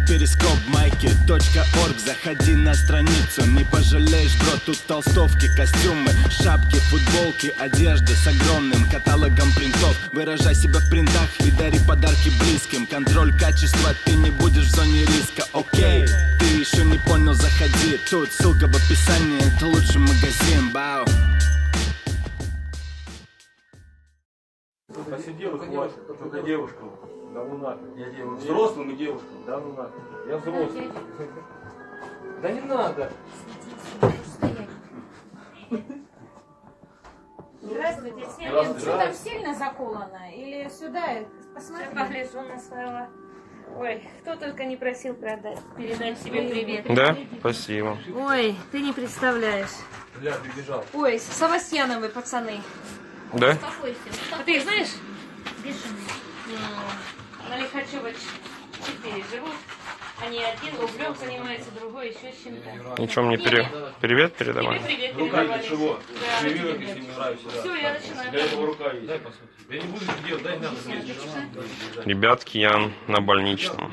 перископ майки.орг. Заходи на страницу, не пожалеешь, бро. Тут толстовки, костюмы, шапки, футболки, одежда с огромным каталогом принтов. Выражай себя в принтах и дари подарки близким. Контроль качества, ты не будешь в зоне риска. Окей, ты еще не понял, заходи. Тут ссылка в описании, это лучший магазин. Бау. Посидел и хватит, только девушкам. Да ну нафиг. Я девушка. Взрослым и девушкам. Да ну нафиг. Я взрослый. Да не надо. Здравствуйте, Селин. Что там сильно заколано? Или сюда? Посмотри. Я погляжу на своего. Ой, кто только не просил передать себе привет. Да, спасибо. Ой, ты не представляешь. Бля, прибежал. Ой, Савастьяновы пацаны. Да? Успокойся. А ты их знаешь? Бешеные. На Лихачева 4 живут. Они один углем занимается, другой еще с чем-то. Ничего мне привет передавай. Тебе привет Рука передавали. ничего. Да, Прививок, если не нравится. все, я начинаю. Для этого рука есть. Дай посмотри. Я не буду это делать, дай надо. Ребятки, я на больничном.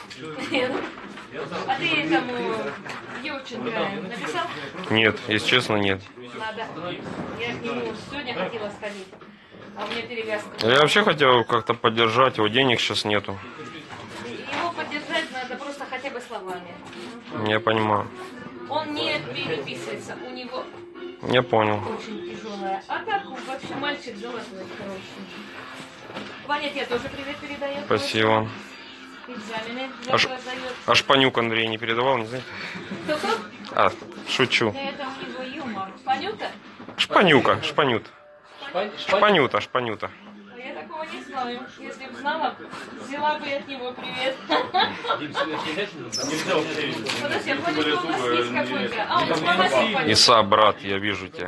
А ты этому Евченко написал? Нет, если честно, нет. Надо. Я к нему сегодня хотела сходить. А у меня перевязка. Я вообще хотел как-то поддержать, его денег сейчас нету. Его поддержать надо просто хотя бы словами. Я понимаю. Он не переписывается, у него Я понял. очень тяжелая. А так вообще мальчик золотой, хороший. Ваня тебе тоже привет передает. Спасибо. Экзамены А завтра сдает. А Шпанюк Андрей не передавал, не знаете? Кто-кто? А, шучу. Да это у него юмор. Панюта? Шпанюка, Шпанют. Шпанюта, Шпанюта. А я такого не знаю. Если бы знала, взяла бы от него привет. Подожди, я понял, что у нас есть какой-то. А, у нас Панасик. Иса, брат, я вижу тебя.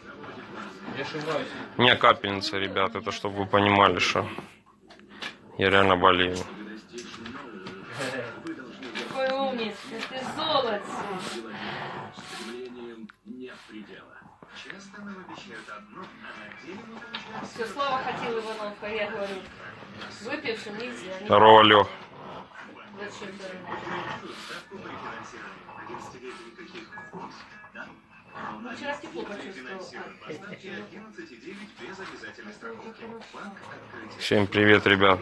У меня капельница, ребят, это чтобы вы понимали, что я реально болею. Какой умница, ты золото. Все, Слава хотел Ивановка, я говорю. Выпившим нельзя. Здорово, Лёх. Зачем ну, вчера тепло почувствовал. Всем привет, ребят.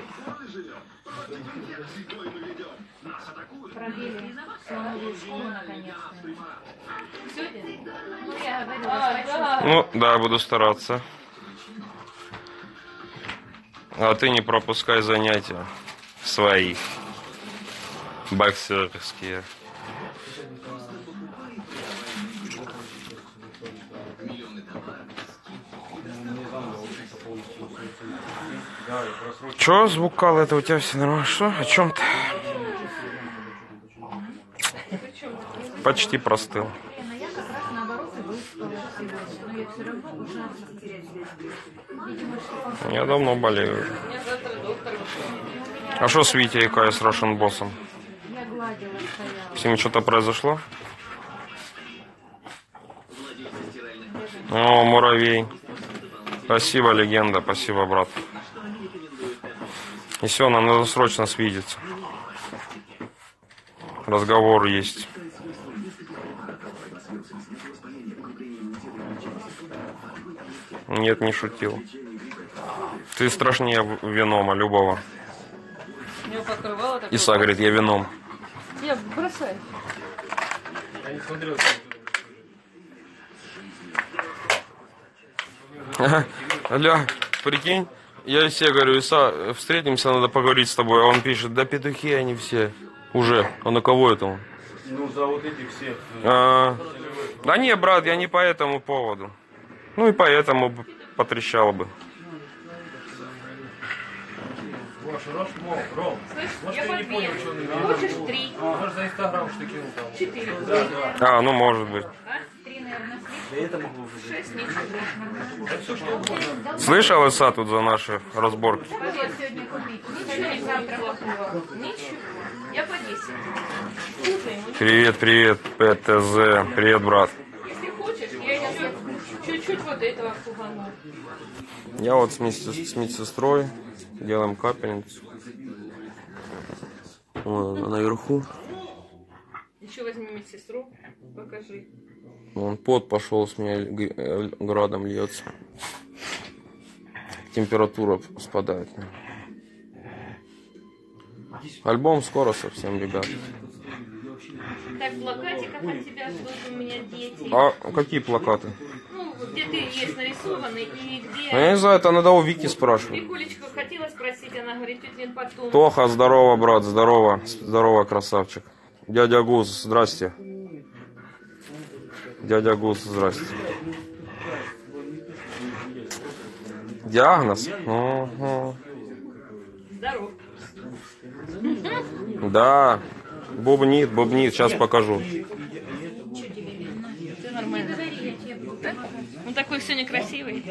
Проверили новую школу наконец-то. Сегодня? Ну, я говорила, Да. Ну, да, буду стараться. А ты не пропускай занятия свои. Боксерские. Чё, звукало это у тебя все нормально? Что? О чем ты? Почти простыл. я как раз наоборот и выспалась сегодня. Но я все равно ужасно терять. Видимо, что Я давно болею уже. У меня завтра доктор. А что с Витей и с Russian боссом? я гладила, стояла. С ними что-то произошло? О, муравей. Спасибо, легенда. Спасибо, брат. И все, нам надо срочно свидеться. Разговор есть. Нет, не шутил. Ты страшнее Венома любого. У него покрывало такое. Иса говорит, я Веном. Я бросаю. Я не смотрел. Аля, прикинь, я Исе говорю, Иса, встретимся, надо поговорить с тобой. А он пишет, да петухи они все. Уже. А на кого это он? Ну, за вот этих всех. Да не, брат, я не по этому поводу. Ну и поэтому бы потрещал бы. Ром, Слышь, может, я ты не понял, подбил. что он имел? Хочешь 3? Может, за Инстаграм что кинул там? 4. Да. А, ну может быть. А? 3, наверное, Да это могло уже быть. 6 ничего. Слышал, Иса, тут за наши разборки? сегодня купить. Ничего, завтра плохого. Ничего. Я по 10. Слушай, ну Привет, привет, ПТЗ. Привет, брат. если хочешь, я еще чуть-чуть вот этого фугану. Я вот с медсестрой делаем капельницу. Вон она наверху. Еще возьми медсестру, покажи. Вон пот пошел с меня градом льется. Температура спадает. Альбом скоро совсем, ребят. Так, плакатиков от тебя ждут у меня дети. А какие плакаты? Ну, где ты есть нарисованный и где... Я не знаю, это надо у Вики спрашивать. Викулечку хотела спросить, она говорит, тетя потом. Тоха, здорово, брат, здорово. Здорово, красавчик. Дядя Гуз, здрасте. Дядя Гуз, здрасте. Диагноз? Угу. Здоров. Да. Бубнит, сейчас покажу. Ты нормально. Он такой сегодня красивый.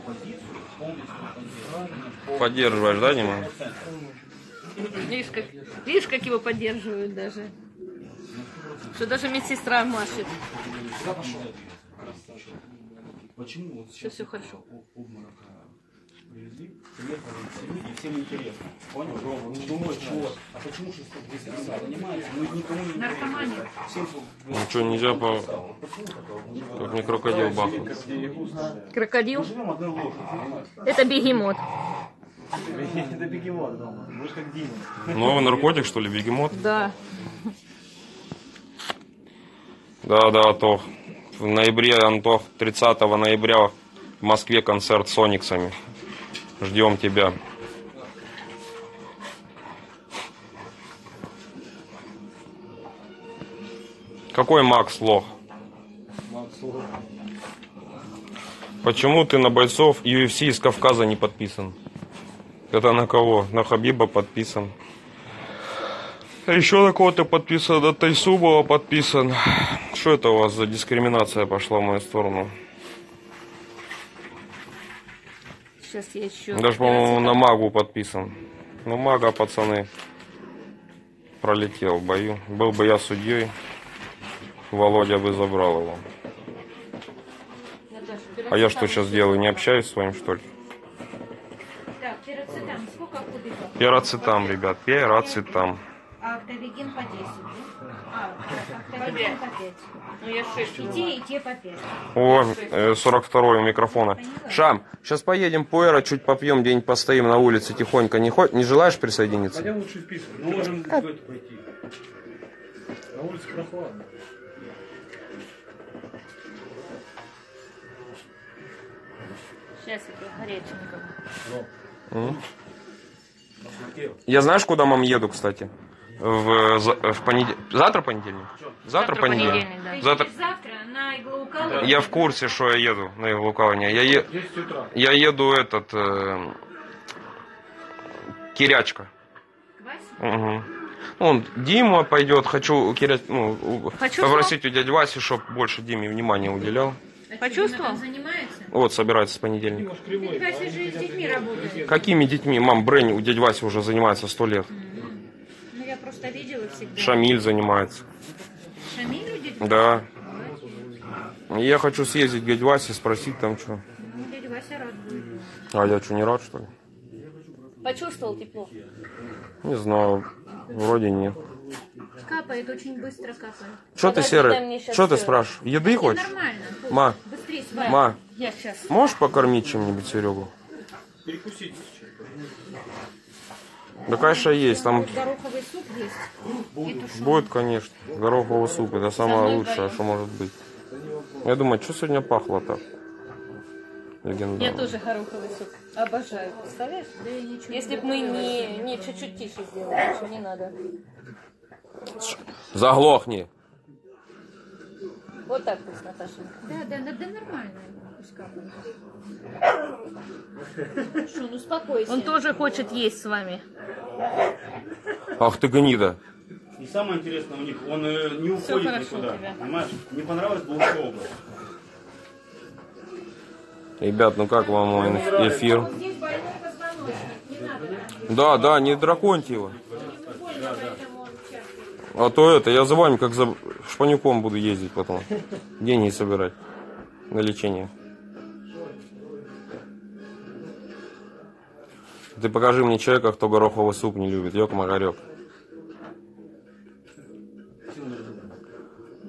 Поддерживаешь, да, Дима? Видишь, как его поддерживают даже. Что даже медсестра машет. Что все хорошо. Привезли, приехали люди, всем интересно. Понял? Думают, что, а почему же здесь занимаются? Мы никому не Наркомания. Ну что, нельзя по... Как мне крокодил бахнул. Крокодил? живем одной лошадью. Это бегемот. Это бегемот дома. Вы же как Дима. Новый наркотик, что ли, бегемот? Да. Да, Антох. В ноябре, Антох, 30 ноября в Москве концерт с Сониксами. Ждем тебя. Какой Макс лох? Почему ты на бойцов UFC из Кавказа не подписан? Это на кого? На Хабиба подписан. Еще на кого-то подписан, на Тайсубова подписан. Что это у вас за дискриминация пошла в мою сторону? Сейчас я еще... Даже, по-моему, на Магу подписан. Ну, Мага, пацаны, пролетел в бою. Был бы я судьей, Володя бы забрал его. А я что сейчас делаю? Не общаюсь с вами, что ли? Так, пироцетам. Сколько кубиков? Пироцетам, ребят, пироцетам. А автовеген по 10, да? А, автовеген по 5. Ну, я 6. И те по 5. О, 42-й у микрофона. Шам, сейчас поедем по Эро, чуть попьем, где-нибудь постоим на улице тихонько. Не желаешь присоединиться? Пойдем лучше в Пису. Мы можем пойти. На улице прохладно. Сейчас это горяченького. Я знаешь, куда, мам, еду, кстати? В понедельник. Завтра понедельник? Завтра понедельник. Да. Завтра... Завтра на иглоукалывание. Я в курсе, что я еду на иглоукалывание. 10 утра. Я еду Кирячка. Вася? Угу. Он Дима пойдет, хочу попросить у дяди Васи, чтобы больше Диме внимания уделял. Почувствовал? Он занимается? Вот, собирается с понедельника. Дядя Вася же с детьми работает. Какими детьми? Мам, Брэнь у дяди Васи уже занимается 100 лет. Ну, я просто видела всегда. Шамиль занимается. Шамиль дядя? Да. И я хочу съездить к дяде Васе, спросить там что. Ну, дядя Вася рад будет. А я что, не рад, что ли? Почувствовал тепло? Не знаю. Вроде нет. Капает, очень быстро капает. Что ты, Подожди, дай Серый? мне щас Что ты всё. спрашиваешь? Еды хочешь? Нормально. Пусть. Ма, Быстрее сварь. ма, Я сейчас. можешь покормить чем-нибудь Серегу? Перекусить. Да, конечно, есть. Там Гороховый суп есть. И тушенка. будет, конечно. Гороховый суп. Это самое лучшее, что может быть. Я думаю, что сегодня пахло так? Легендарно. Я тоже гороховый суп. Обожаю. Представляешь? Да я ничего Если бы мы не чуть-чуть тише сделали, лучше не надо. Заглохни. Вот так пусть, Наташа. Да, нормально. Пусть капает. Что, ну успокойся. Он тоже хочет есть с вами. Ах ты гнида. И самое интересное у них, он не Всё уходит хорошо у никуда. тебя. Понимаешь? Не понравилось бы вообще область. Ребят, ну как вам мой эфир? Здесь больной позвоночник. Не надо. Да, не драконьте его. А то я за вами как за шпанюком буду ездить потом. Деньги собирать на лечение. Ты покажи мне человека, кто гороховый суп не любит. Ёк-магарёк.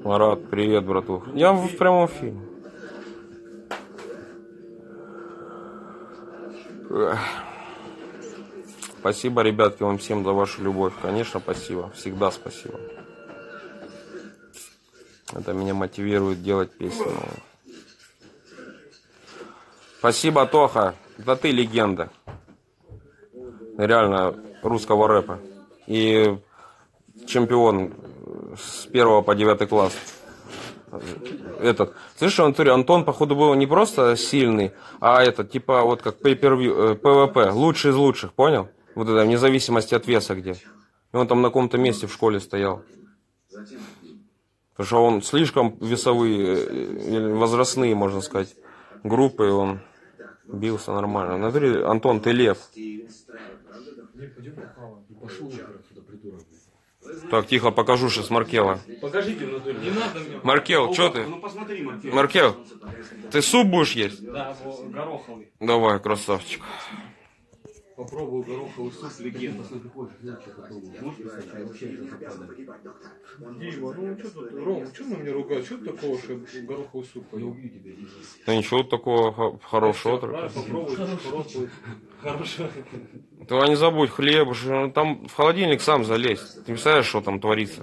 Марат, привет, братух. Я в прямом эфире. Спасибо, ребятки, вам всем за вашу любовь. Конечно, спасибо. Всегда спасибо. Это меня мотивирует делать песни. Спасибо, Тоха. Да ты легенда. Реально русского рэпа. И чемпион с 1 по 9 класс. Слышишь, Антон, походу, был не просто сильный, а типа, вот как pay-per-view, PvP, лучший из лучших, понял? Вот это, вне зависимости от веса где. И он там на каком-то месте в школе стоял. Потому что он слишком весовые, возрастные, можно сказать, группы, он бился нормально. Смотри, Антон, ты лев. Так, тихо, покажу сейчас Маркела. Покажите внутри. Не надо мне. Маркел, что ты? Ну посмотри, Маркел. Маркел, ты суп будешь есть? Да, гороховый. Давай, красавчик. Попробую гороховый суп легенда. Дима, ну что тут, Ром, что на меня ругают? Что такого, что гороховый суп поел? Да ничего такого хорошего. Попробуй гороховый. Хорошо. Ты не забудь, хлеб, там в холодильник сам залезь. Ты представляешь, что там творится?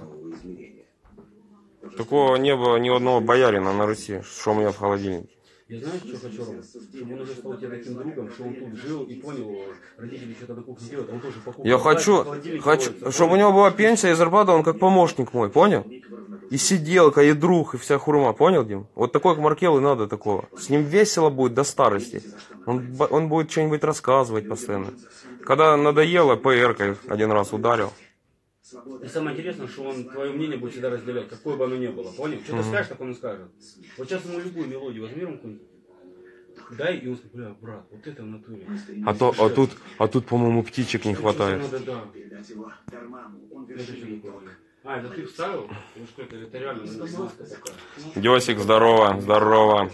Такого не было ни одного боярина на Руси, что у меня в холодильнике. Я знаю, что хочу, Рома? Чтобы он уже стал тебе таким другом, что он тут жил и понял, родители что-то на кухне делают, а он тоже покупал. Я хочу, чтобы у него была пенсия и зарплата, он как помощник мой, понял? И сиделка, и друг, и вся хурма, понял, Дим? Вот такой, как Маркел, и надо такого. С ним весело будет до старости. Он будет что-нибудь рассказывать постоянно. Когда надоело, ПР-кой один раз ударил. И самое интересное, что он твое мнение будет всегда разделять, какое бы оно ни было, понял? Что ты скажешь, так он и скажет. Вот сейчас ему любую мелодию возьми, какую-нибудь, дай, и он скажет, бля, брат, вот это в натуре. А тут, по-моему, птичек не хватает. Надо, да. А, это ты вставил? Ну что это реально маска такая. Дёсик, здорово, здорово.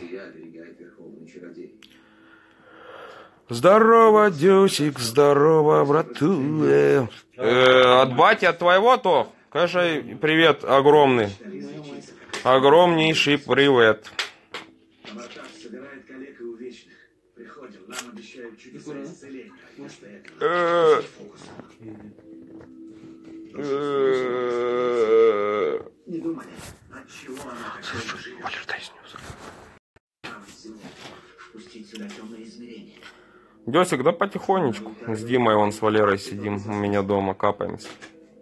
Здорово, Дёсик, здорово, братуэ. От бати, от твоего, то, конечно, привет огромный. Огромнейший привет. Не думали, от чего она такая живет. Спустить сюда темное измерение. Дёсик, да потихонечку. С Димой вон с Валерой сидим у меня дома, капаемся.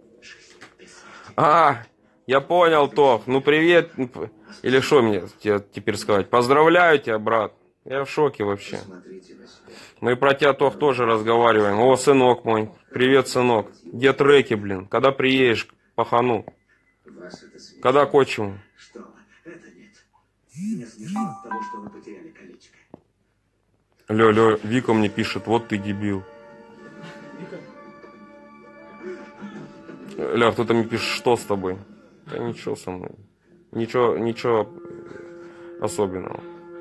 А, я понял, Тох. Ну привет. Или что мне тебе теперь сказать? Поздравляю тебя, брат. Я в шоке вообще. Мы про тебя, Тох, тоже разговариваем. О, сынок мой. Привет, сынок. Где треки, блин? Когда приедешь по хану? Когда к отчиму? Что? Это нет. Мне смешно от того, что вы потеряли колечко. Лё, Вика мне пишет, вот ты дебил. Ля, кто-то мне пишет, что с тобой? Да ничего со мной. Ничего особенного.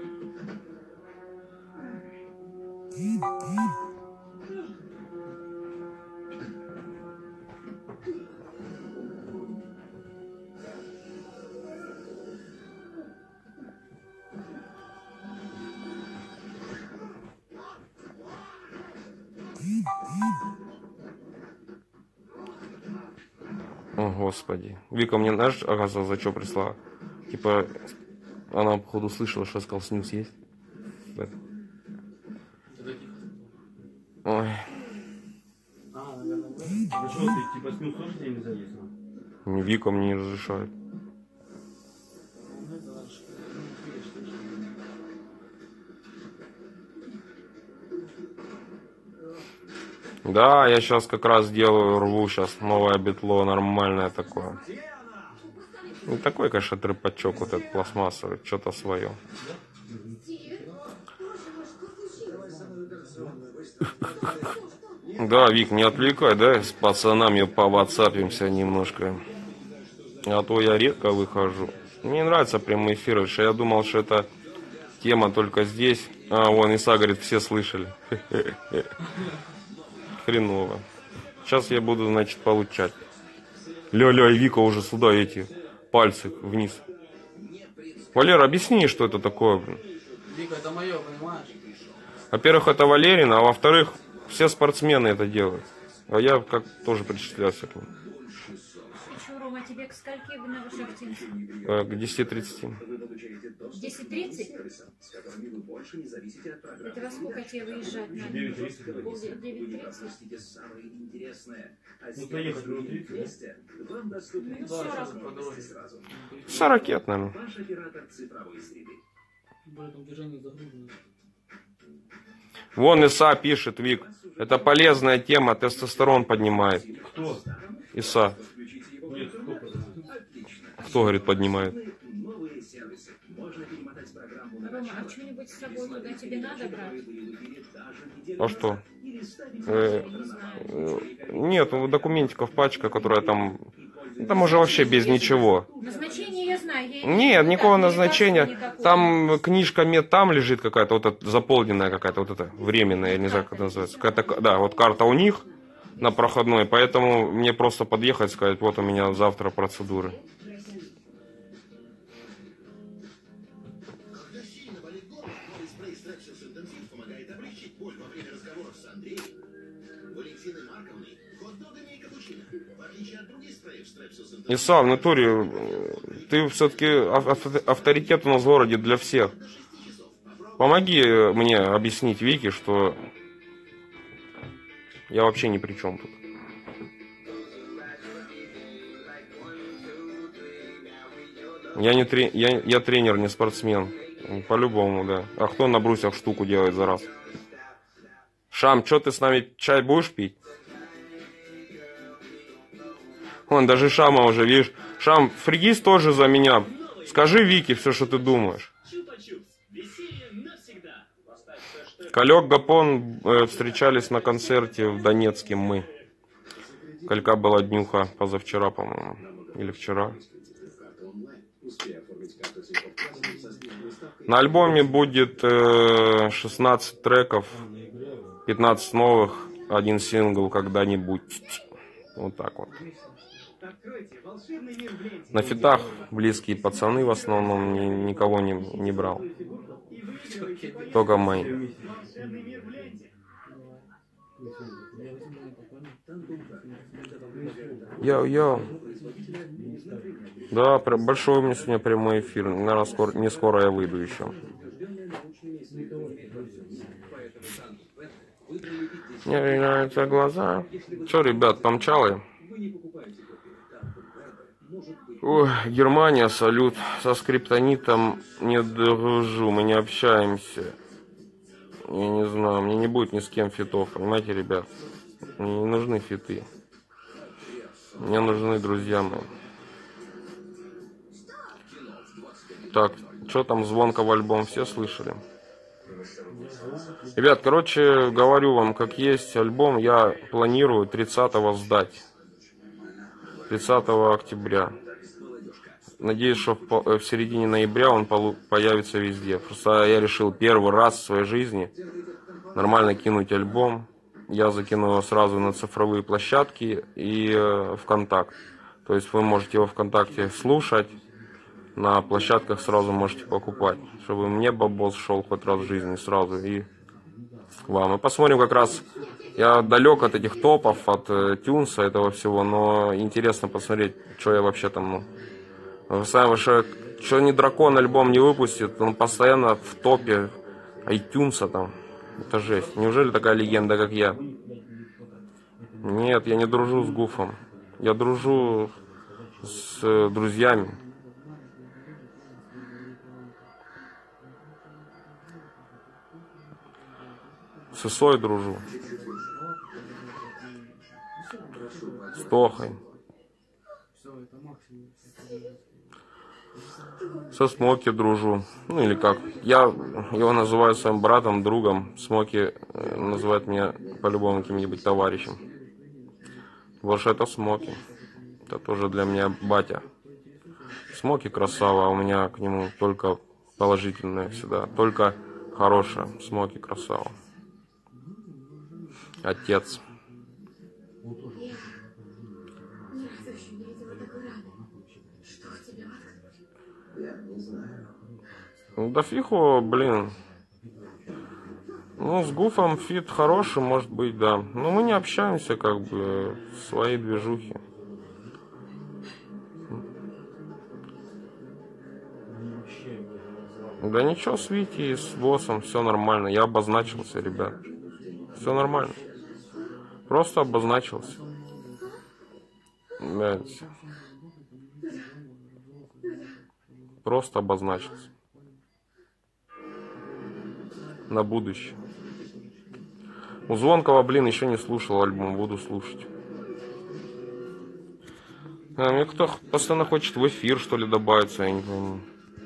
О, Господи. Вика мне, знаешь, оказывается, за что прислала? Типа, она, походу, слышала, что я сказал, снюс есть. Ой. Ну что, ты типа снюс тоже тебе нельзя есть? Вика мне не разрешает. Да, я сейчас как раз делаю, рву сейчас новое битло, нормальное такое. Не такой, конечно, трепачок вот этот пластмассовый, что-то свое. Да, Вик, не отвлекай, да, с пацанами поватсапимся немножко. А то я редко выхожу. Мне нравится прямой эфир, потому что я думал, что это тема только здесь. А, вон, Иса говорит, все слышали. Хреново. Сейчас я буду, значит, получать. Ля-ля, и Вика уже сюда эти пальцы вниз. Валера, объясни, что это такое, блин. Вика, это мое, понимаешь? Во-первых, это Валерина, а во-вторых, все спортсмены это делают. А я как тоже причислялся к ним. Ты что, Рома, тебе к скольки на Вышехтинск? К 10:30. 10:30? Это во сколько тебе выезжать надо? 9:30. 9:30? Ну, доехать минут 30, да? Ну, 40. 40 лет, наверное. Поэтому движение загружено. Вон Иса пишет, Вик. Это полезная тема, тестостерон поднимает. Кто? Иса. Нет, кто поднимает? Кто, говорит, поднимает? Рома, а что-нибудь с собой туда тебе надо брать? А что? Не знаю. Нет, документиков пачка, которая там... Там уже вообще без ничего. Назначение я знаю. Нет, никакого назначения. Никакого. Там книжка мед, там лежит какая-то, вот эта заполненная какая-то, вот эта временная, я не знаю, как это называется. Какая-то, да, вот карта у них на проходной, поэтому мне просто подъехать, сказать, вот у меня завтра процедуры. Иса, в натуре, ты все-таки авторитет у нас в городе для всех. Помоги мне объяснить Вике, что я вообще ни при чем тут. Я тренер, не спортсмен. По-любому, да. А кто на брусьях штуку делает за раз? Шам, что ты с нами чай будешь пить? Вон, даже Шама уже, видишь. Шам, фригиз тоже за меня. Скажи Вике все, что ты думаешь. Калек, Гапон встречались на концерте в Донецке мы. Калька была днюха позавчера, по-моему. Или вчера. На альбоме будет 16 треков, 15 новых, один сингл когда-нибудь. Вот так вот. На фитах близкие пацаны в основном, никого не брал. Только мои. Йоу-йоу. Да, большой у меня сегодня прямой эфир. Наверное, не скоро я выйду еще. Мне нравятся глаза. Че, ребят, помчалы? Ой, Германия, салют. Со скриптонитом не дружу, мы не общаемся. Я не знаю, мне не будет ни с кем фитов, понимаете, ребят? Мне не нужны фиты. Мне нужны друзья мои. Так, что там звонко в альбом, все слышали? Ребят, короче, говорю вам, как есть, альбом я планирую 30-го сдать. 30 октября. Надеюсь, что в середине ноября он появится везде. Просто я решил первый раз в своей жизни нормально кинуть альбом. Я закину его сразу на цифровые площадки и ВКонтакт. То есть вы можете его ВКонтакте слушать, на площадках сразу можете покупать. Чтобы мне бабос шел хоть раз в жизни сразу и вам. Мы посмотрим как раз. Я далек от этих топов, от тюнса этого всего, но интересно посмотреть, что я вообще там, Сами что не Дракон альбом не выпустит, он постоянно в топе iTunes там. Это жесть. Неужели такая легенда, как я? Нет, я не дружу с Гуфом. Я дружу с друзьями. С Исой дружу. С Тохой. Со Смоки дружу. Ну или как. Я его называю своим братом, другом. Смоки называет меня по-любому каким-нибудь товарищем. Вот что это Смоки. Это тоже для меня батя. Смоки красава, а у меня к нему только положительное всегда. Только хорошее. Смоки красава. Отец. Я не знаю. Да фиху, блин. Ну, с Гуфом фит хороший, может быть, да. Но мы не общаемся, как бы, в своей движухе. Да ничего, с Витей и с боссом все нормально. Я обозначился, ребят. Все нормально. Просто обозначился. Блядь. Просто обозначился. На будущее. У Звонкого, блин, еще не слушал альбом. Буду слушать. А мне кто постоянно хочет в эфир, что ли, добавиться, я не пойму.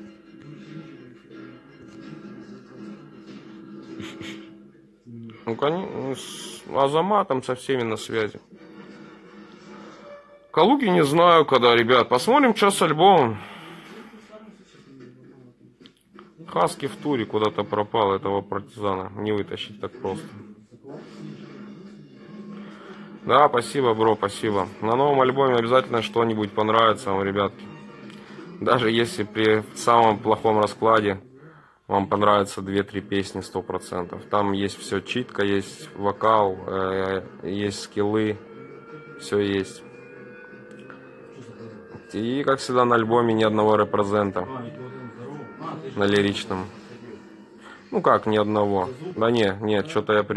Ну, конечно, с Азаматом со всеми на связи. Калуги не знаю, когда, ребят. Посмотрим, что с альбомом. Хаски в туре куда-то пропал, этого партизана. Не вытащить так просто. Да, спасибо, бро, спасибо. На новом альбоме обязательно что-нибудь понравится вам, ребятки. Даже если при самом плохом раскладе вам понравится 2-3 песни 100%. Там есть все, читка, есть вокал, есть скиллы, все есть. И, как всегда, на альбоме ни одного репрезента. На лиричном. Ну как, ни одного. Да нет, что-то я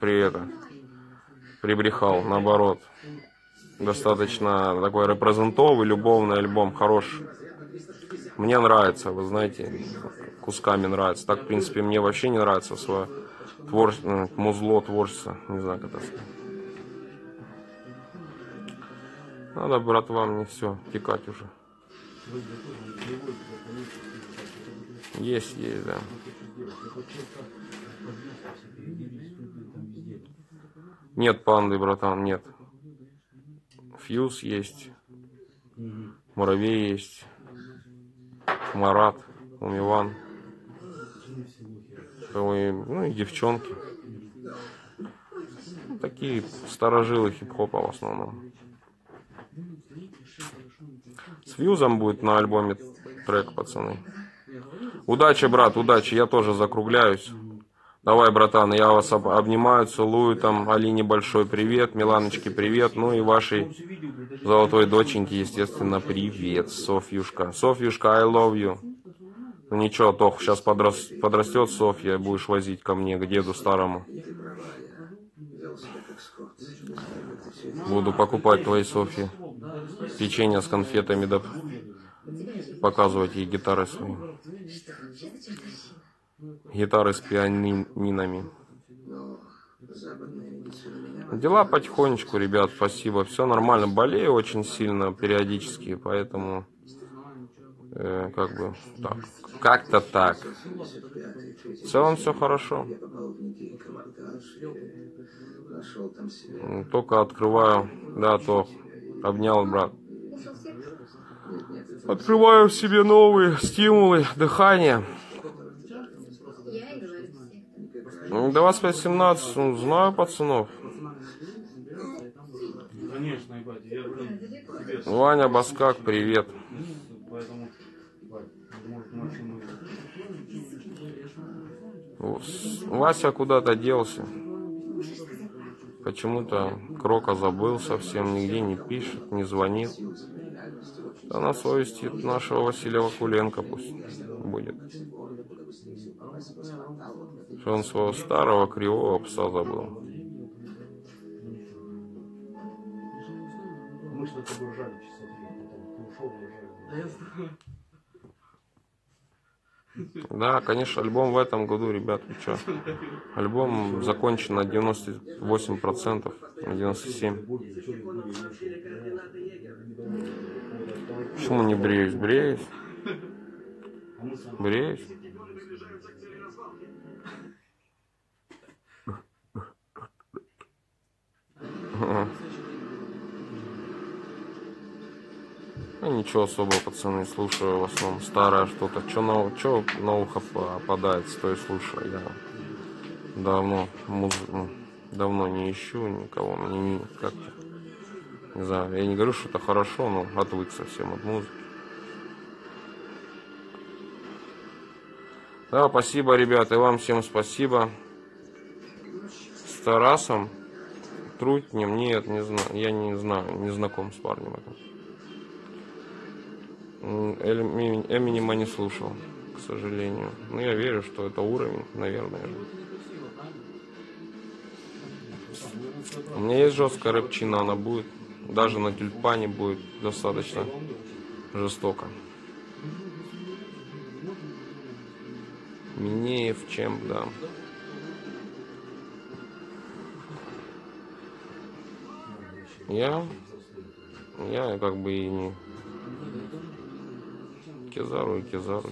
прибрехал, наоборот. Достаточно такой репрезентовый, любовный альбом, хороший. Мне нравится, вы знаете, кусками нравится. Так, в принципе, мне вообще не нравится свое музло, творчество. Не знаю, как это сказать. Надо, братва, мне все, текать уже. Есть, да. Нет панды, братан, нет. Фьюз есть. Муравей есть. Марат, Умиван. Ну и девчонки. Ну, такие старожилы хип-хопа в основном. С Фьюзом будет на альбоме трек, пацаны. Удачи, брат, удачи. Я тоже закругляюсь. Давай, братан, я вас обнимаю, целую. Там Алине большой привет, Миланочке привет. Ну и вашей золотой доченьке, естественно, привет, Софьюшка. Софьюшка, I love you. Ну ничего, Тох, сейчас подрастет Софья, будешь возить ко мне, к деду старому. Буду покупать твоей Софье печенье с конфетами, да показывать ей гитары свои. Гитары с пианинами. Дела потихонечку, ребят, спасибо. Все нормально. Болею очень сильно периодически, поэтому как бы так. Как-то так. В целом все хорошо. Только открываю. Да, то обнял, брат. Открываю в себе новые стимулы дыхания. До вас 18, ну, знаю пацанов. Конечно, ебать, я, блин, Ваня Баскак, привет. Вася куда-то делся. Почему-то Крока забыл совсем, нигде не пишет, не звонит. Да на совести нашего Василия Вакуленко пусть будет. Что он своего старого кривого пса забыл. Мы что-то ржали часа 3, потом ты ушел и ржали. Да, конечно, альбом в этом году, ребят, вы чё? Альбом закончен на 98%, на 97%. Почему не бреюсь? Бреюсь. Бреюсь. Ну, ничего особого, пацаны, слушаю в основном старое что-то. Что на ухо попадает, то и слушаю. Я давно не ищу никого. Мне как-то, не знаю, я не говорю, что это хорошо, но отвык совсем от музыки. Да, спасибо, ребята, и вам всем спасибо. С Тарасом Трутнем, нет, не знаю, я не знаю, не знаком с парнем этим. Эминема не слушал, к сожалению. Но я верю, что это уровень, наверное. У меня есть жесткая рэпчина, она будет, даже на тюльпане будет достаточно жестоко. Минеев, чем, да. Я как бы и не Кизару и Кизару.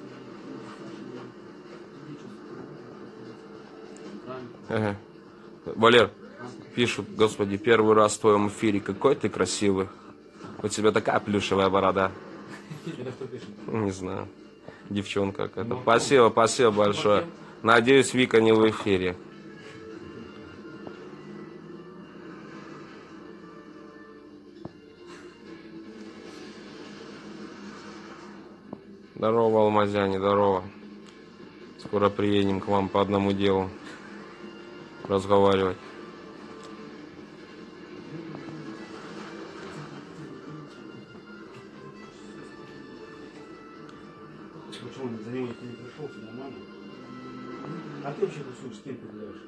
Валер, пишут, господи, первый раз в твоем эфире, какой ты красивый. У тебя такая плюшевая борода. Не знаю. Девчонка какая-то. Спасибо большое. Надеюсь, Вика не в эфире. Здорово, алмазяне, здорово. Скоро приедем к вам по одному делу разговаривать. Почему за него никто не пришел, все нормально? А ты вообще тусуешь, с кем ты гуляешь?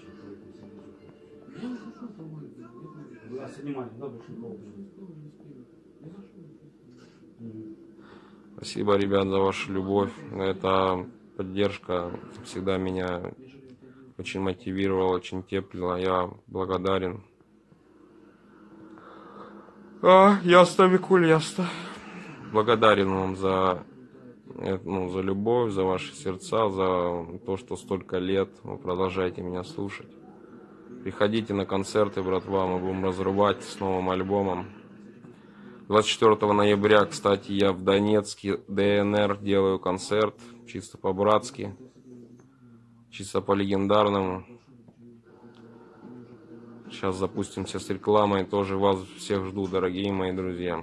А снимали, да, больше никого. Спасибо, ребят, за вашу любовь. Эта поддержка всегда меня очень мотивировала, очень теплила. Я благодарен. Ясно, Викуль, ясно. Благодарен вам за любовь, за ваши сердца, за то, что столько лет вы продолжаете меня слушать. Приходите на концерты, братва, мы будем разрывать с новым альбомом. 24 ноября, кстати, я в Донецке, ДНР, делаю концерт, чисто по-братски, чисто по-легендарному. Сейчас запустимся с рекламой, тоже вас всех жду, дорогие мои друзья.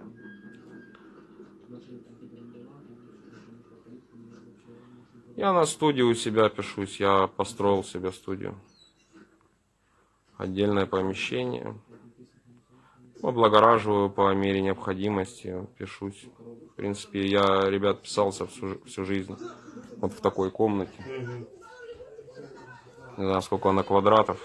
Я на студию у себя пишусь, я построил себе студию. Отдельное помещение. Облагораживаю по мере необходимости, пишусь. В принципе, я, ребят, писался всю жизнь вот в такой комнате. Не знаю, сколько она квадратов.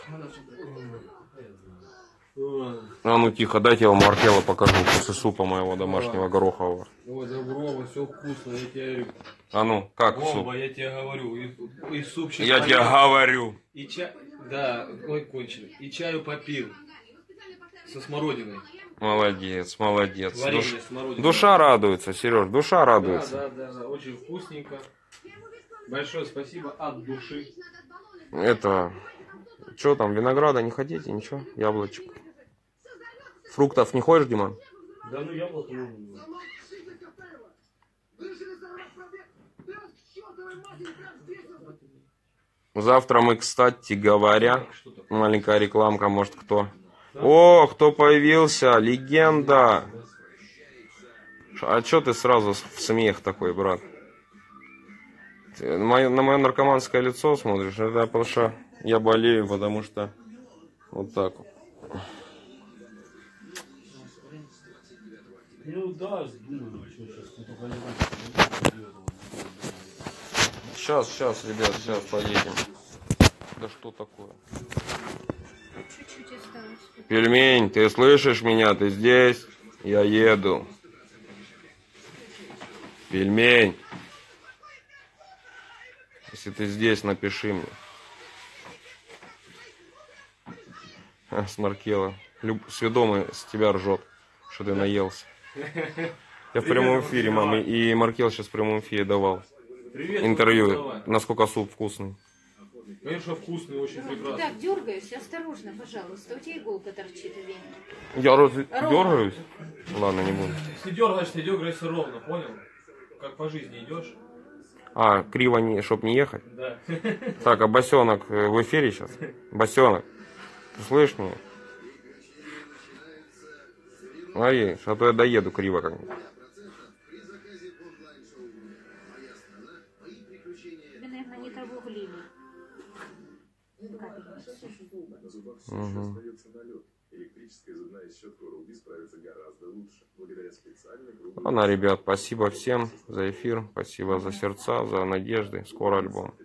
А ну тихо, дайте я вам Маркела покажу после супа моего домашнего горохового. Ой, добро, все вкусно, я тебе говорю. А ну, как Вова, суп? я тебе говорю, и супчик Я тебе говорю. И чай, да, ой, конченый. И чаю попил. Со смородиной. Молодец, молодец. Варенье смородиной. Душа радуется, Сереж, душа радуется. Да, очень вкусненько. Большое спасибо от души. Это, что там, винограда не хотите, ничего, яблочек. Фруктов не хочешь, Диман? Да ну яблоко много. Завтра мы, кстати говоря, маленькая рекламка, может кто. О, кто появился, легенда. А чё ты сразу в смех такой, брат? Ты на мое наркоманское лицо смотришь? Это потому что я болею, потому что вот так вот. Ну да, думаю, что сейчас. Сейчас, ребят, сейчас поедем. Да что такое? Чуть-чуть осталось. Пельмень, ты слышишь меня? Ты здесь? Я еду. Пельмень. Если ты здесь, напиши мне. Смаркела. Сведомый с тебя ржет, что ты наелся. Я в прямом эфире, мама, и Маркел сейчас в прямом эфире давал интервью, насколько суп вкусный. Конечно, вкусный, очень прекрасный. Так, дергаешься, осторожно, пожалуйста. У тебя иголка торчит в вене. Я дергаюсь? Ладно, не буду. Если дергаешься ровно, понял? Как по жизни идешь. А, криво, чтоб не ехать? Да. Так, а босенок в эфире сейчас? Босенок, ты слышишь меня? Смотри, а то я доеду криво как-нибудь. наверное, не того глины. На зубах все еще остается налет. Электрическая зубная щетка Oral-B справится гораздо лучше, благодаря специальной круглой... Ладно, ребят, спасибо всем за эфир, спасибо за сердца, за надежды. Скоро альбом.